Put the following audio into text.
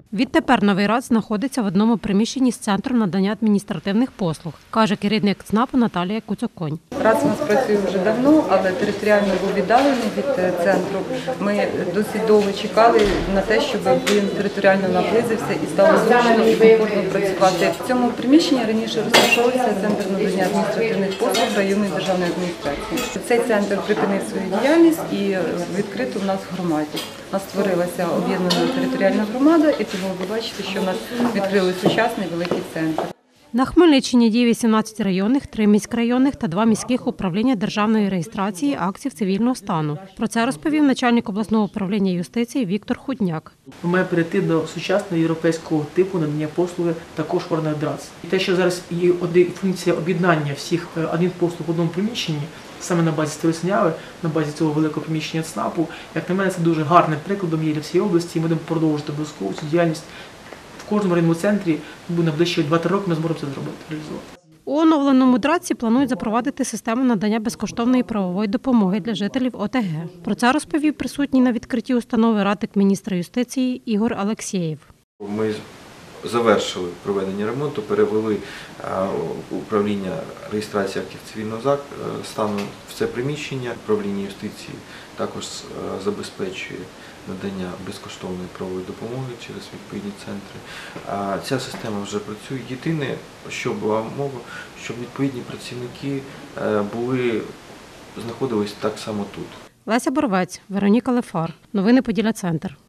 Відтепер новий РАЦ знаходиться в одному приміщенні з центром надання адміністративних послуг, каже керівник ЦНАПу Наталія Куцоконь. РАЦ у нас працює вже давно, але територіально був віддалений від центру. Ми досить довго чекали на те, щоб він територіально наблизився і стало зручно і комфортно працювати. В цьому приміщенні раніше розташовувався центр надання адміністративних послуг районної державної адміністрації. Цей центр припинив свою діяльність і відкрито в нас в громаді. У нас створилася об'єднана територіальна громада, і тому ви бачите, що в нас відкрили сучасний великий центр. На Хмельниччині діє 18 районних, 3 міськрайонних та 2 міських управління державної реєстрації актів цивільного стану. Про це розповів начальник обласного управління юстиції Віктор Худняк. Ми маємо перейти до сучасного європейського типу надання послуги також в органах ДРАЦ. І те, що зараз є функція об'єднання всіх адмінпослуг в одному приміщенні, саме на базі Старосиняви, на базі цього великого приміщення ЦНАПу, як на мене, це дуже гарним прикладом є для всієї області. Ми будемо продовжувати обов'язково цю діяльність. В кожному районному центрі на найближчі 2-3 роки ми зможемо це зробити, реалізувати. У оновленому ДРАЦі планують запровадити систему надання безкоштовної правової допомоги для жителів ОТГ. Про це розповів присутній на відкритті установи радник міністра юстиції Ігор Алексєєв. Ми завершили проведення ремонту, перевели управління реєстрації актів цивільного стану в це приміщення. Управління юстиції також забезпечує надання безкоштовної правової допомоги через відповідні центри. Ця система вже працює. Єдине, що була мова, щоб відповідні працівники знаходились так само тут. Леся Боровець, Вероніка Лефар. Новини Поділля Центр.